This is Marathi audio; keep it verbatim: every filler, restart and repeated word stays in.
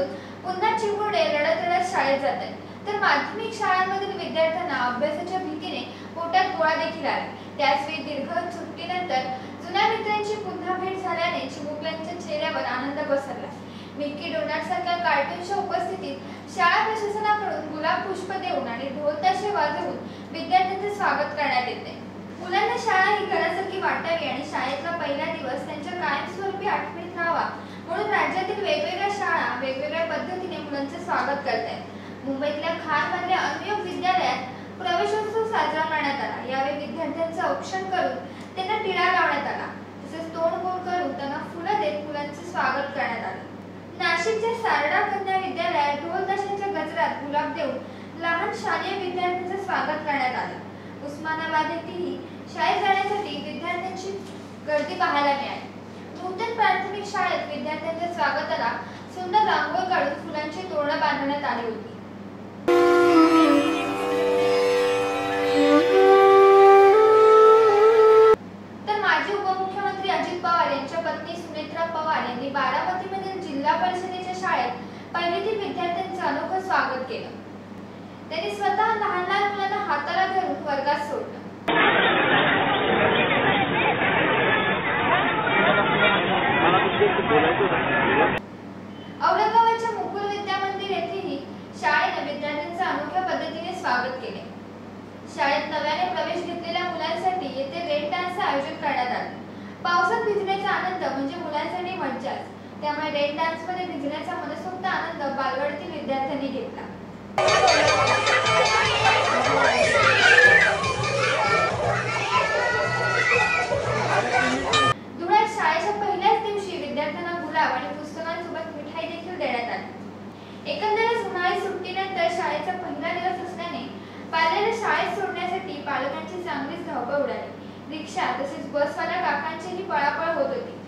सोडून पुन्हा चिमुरडे रडत रडत शाळेत जातात, तर माध्यमिक शाळांमधील विद्यार्थ्यांना अभ्यासाच्या भीतीने पोटात गोळा देखील आला। त्याचवेळी दीर्घ सुट्टीनंतर जुन्या मित्रांची पुन्हा भेट झाल्याने चिमुकल्यांच्या चेहऱ्यावर आनंद पसरला। मिकी डोनाल्ड सारख्या कार्टूनच्या उपस्थितीत शाळा प्रशासनाकडून गुलाब पुष्प देऊन आणि ढोल ताशे वाजवून विद्यार्थ्यांचे स्वागत करण्यात येते। मुलांना शाळा ही घरासारखी वाटावी आणि शाळेतला पहिला दिवस त्यांच्या कायमस्वरूपी आठवणीत राहावा म्हणून राज्यातील वेगवेगळ्या शाळा वेगवेगळ्या पद्धतीने मुलांचे स्वागत करतात। मुंबईतल्या खारमधल्या अनुयोग विद्यालयात प्रवेशोत्सव साजरा करण्यात आला। यावेळी विद्यार्थ्यांचे औक्षण करून त्यांना टिळा लावण्यात आला, तसेच तोंड गोल करून त्यांना फुलं देत मुलांचे स्वागत करण्यात आले। नाशिकच्या सारडा कन्या विद्यालयात ढोल ताशांच्या गजरात गुलाब देऊन लहान शालेय विद्यार्थ्यांचे स्वागत करण्यात आले। उस्मानाबाद येथेही शाळेत जाण्यासाठी विद्यार्थ्यांची गर्दी पाहायला मिळाली। नूतन प्राथमिक शाळेत विद्यार्थ्यांच्या स्वागताला सुंदर रांगोळी काढून फुलांची तोरणं बांधण्यात आली होती। तर माजी उपमुख्यमंत्री अजित पवार यांच्या पत्नी सुनेत्रा पवार यांनी बारामतीमधील जिल्हा परिषदेच्या शाळेत पहिलीतील विद्यार्थ्यांचे अनोखं स्वागत केलं। त्यांनी स्वतः लहान लहान मुलांना हाताला धरून वर्गात सोडलं। औरंगाबादच्या मुकुल विद्या मंदिर येथेही शाळेने विद्यार्थ्यांचे अनोख्या पद्धतीने स्वागत केले। शाळेत नव्याने प्रवेश घेतलेल्या मुलांसाठी येथे रेन डान्सचे आयोजन करण्यात आले। पावसात भिजण्याचा आनंद म्हणजे मुलांसाठी मज्जाच, त्यामुळे रेन डान्स मध्ये भिजण्याचा मनसोक्त आनंद बालवाडीतील विद्यार्थ्यांनी घेतला। धुळ्यात शाळेच्या पहिल्याच दिवशी विद्यार्थ्यांना गुलाब आणि पुस्तकांसोबत मिठाई देखील देण्यात आली। एकंदरच उन्हाळी सुट्टीनंतर शाळेचा पहिला दिवस असल्याने पाल्याला शाळेत सोडण्यासाठी पालकांची चांगलीच धावपळ उडाली। रिक्षा तसेच बसवाल्या काकांचीही पळापळ होत होती।